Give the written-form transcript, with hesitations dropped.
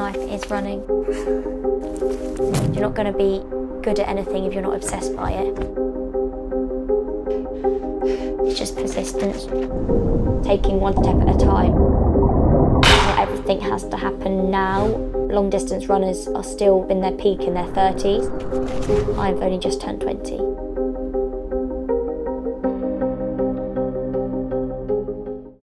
life is running. You're not going to be good at anything if you're not obsessed by it. It's just persistence, taking one step at a time. Not everything has to happen now. Long distance runners are still in their peak in their 30s. I've only just turned 20.